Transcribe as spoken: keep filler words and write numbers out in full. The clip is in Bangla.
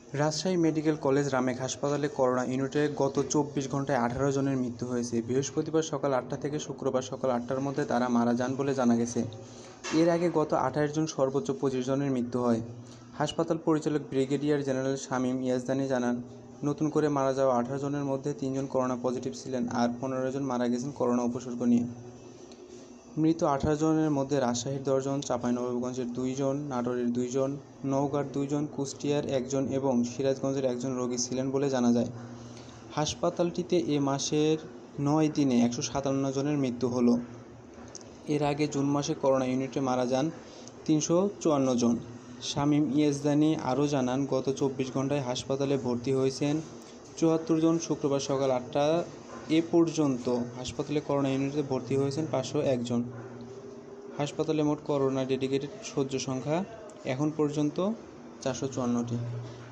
রাজশাহী মেডিকেল কলেজ রামেক হাসপাতালে করোনা ইউনিটে গত চব্বিশ ঘন্টায় আঠারো জনের মৃত্যু হয়েছে। বৃহস্পতিবার সকাল আটটা থেকে শুক্রবার সকাল আটটার মধ্যে তারা মারা যান বলে জানা গেছে। এর আগে গত আঠাশ জন সর্বোচ্চ পঁচিশ জনের মৃত্যু হয়। হাসপাতাল পরিচালক ব্রিগেডিয়ার জেনারেল শামীম ইয়াজদানী জানান, নতুন করে মারা যাওয়া আঠারো জনের মধ্যে তিনজন করোনা পজিটিভ ছিলেন আর পনেরো জন মারা গেছেন করোনা উপসর্গ নিয়ে। মৃত আঠারো জনের মধ্যে রাজশাহীর দশজন, চাঁপাইনবাবগঞ্জের দুইজন, নাটোরের দুইজন, নওগাঁর দুইজন, কুষ্টিয়ার একজন এবং সিরাজগঞ্জের একজন রোগী ছিলেন বলে জানা যায়। হাসপাতালটিতে এ মাসের নয় দিনে একশো সাতান্ন জনের মৃত্যু হলো। এর আগে জুন মাসে করোনা ইউনিটে মারা যান তিনশো চুয়ান্ন জন। শামীম ইয়াজদানী আরও জানান, গত চব্বিশ ঘন্টায় হাসপাতালে ভর্তি হয়েছেন চুয়াত্তর জন। শুক্রবার সকাল আটটা এ পর্যন্ত হাসপাতালে করোনা ইউনিটে ভর্তি হয়েছেন পাঁচশো একজন। হাসপাতালে মোট করোনা ডেডিকেটেড শয্যা সংখ্যা এখন পর্যন্ত চারশো চুয়ান্নটি।